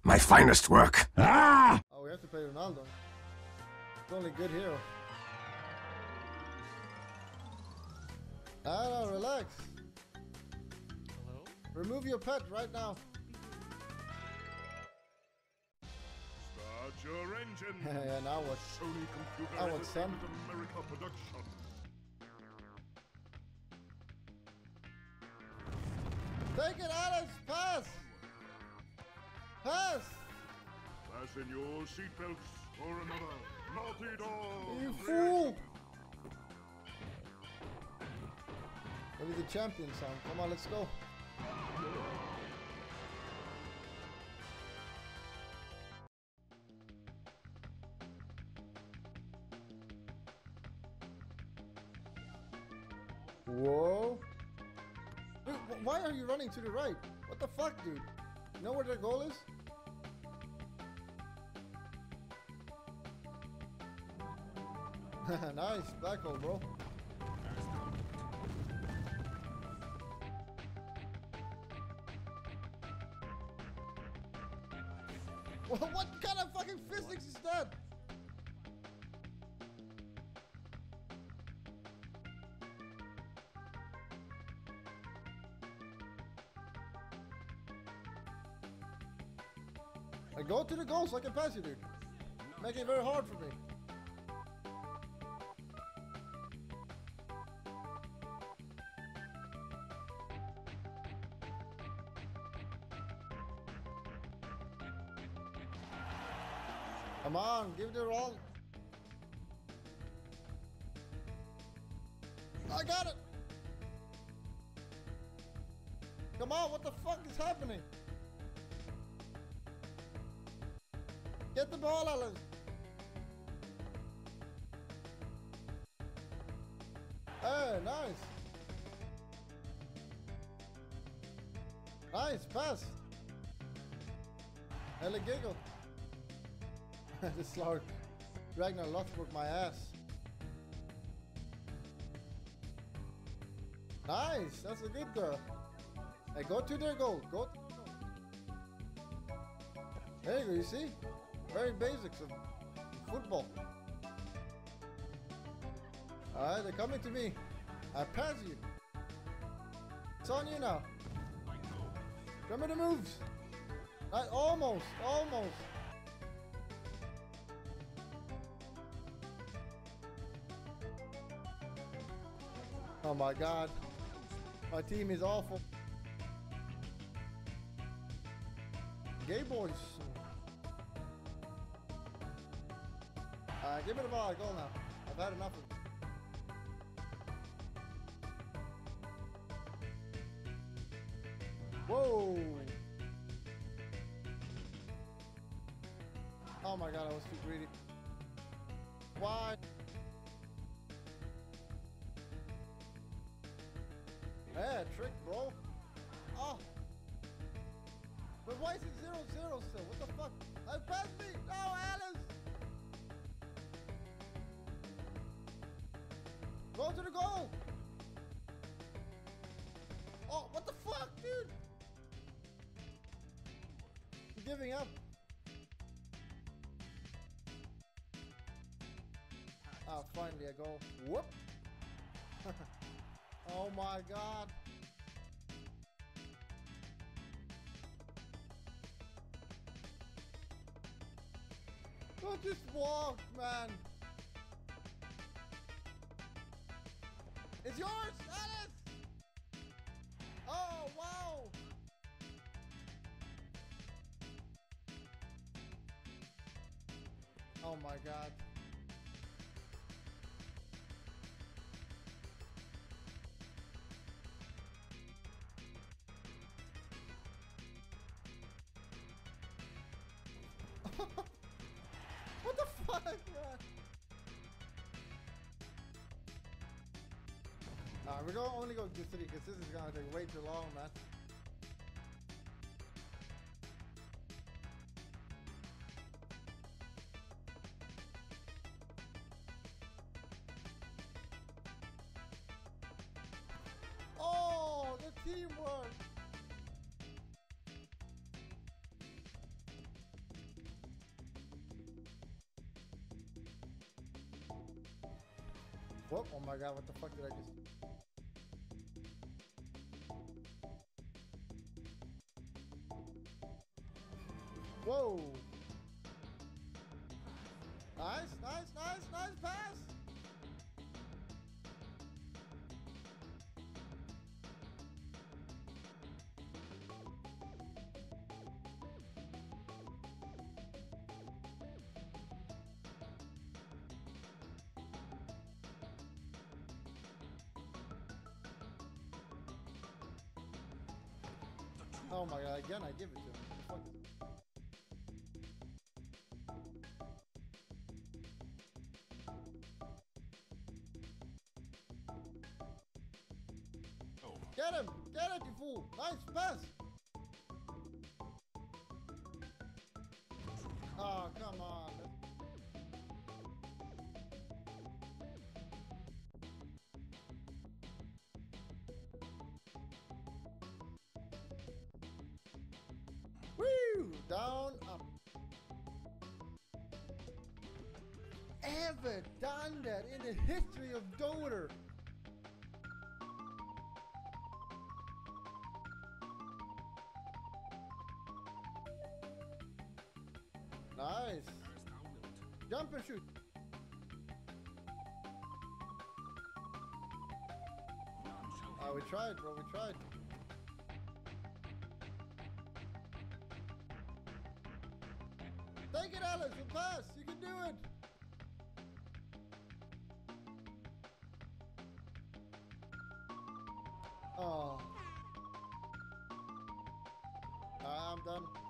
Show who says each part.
Speaker 1: My finest work. Ah!
Speaker 2: Oh, we have to play Ronaldo. It's only good hero. Ah, no, relax.
Speaker 3: Hello?
Speaker 2: Remove your pet right now.
Speaker 4: Start your engine.
Speaker 2: Yeah, now what?
Speaker 4: Sony Computer
Speaker 2: Now what, son?
Speaker 4: Entertainment America production.
Speaker 2: Take it, Alex! Pass! Pass!
Speaker 4: Fasten your seatbelts for another Naughty Dog.
Speaker 2: You fool! Maybe the champion song. Come on, let's go. Whoa. Dude, why are you running to the right? What the fuck, dude? You know where their goal is? Nice, black hole, bro. What kind of fucking physics is that? I go to the goal so I can pass you, dude. Making it very hard for me. Come on, give it a roll. I got it. Come on, what the fuck is happening? Get the ball, Alan. Hey, nice. Nice pass. Hella giggle. This Lord Ragnar Lothbrok my ass. Nice, that's a good girl. Hey, go to their goal. Go. There you go, you see? Very basics of football. Alright, they're coming to me. I pass you. It's on you now. Show me the moves. Almost. Oh my god. My team is awful. Gay boys. Give me the ball, goal now. I've had enough of it. Whoa! Oh my god, I was too greedy. Why? Yeah, trick, bro. Oh! But why is it 0-0 still? What the fuck? Pass me! No, Alice! Go to the goal! Oh, what the fuck, dude? I'm giving up. Ah, finally a goal. Whoop! Oh my god. Don't just walk, man. It's yours, Alice! Oh, wow! Oh my god. What the fuck, man? We're gonna only go to 3 because this is gonna take way too long, man. Oh, the teamwork! Whoop, oh my god, what the fuck did I just... Whoa! Nice, nice, nice, nice pass! Oh my god, again I give it to him. What the fuck is it? Get him! Get it, you fool! Nice pass! Oh, come on. Woo! Down, up. Ever done that in the history of Dota? Nice. Jump and shoot. Oh, we tried, bro. We tried. Take it, Alex. We'll pass. You can do it. Oh. I'm done.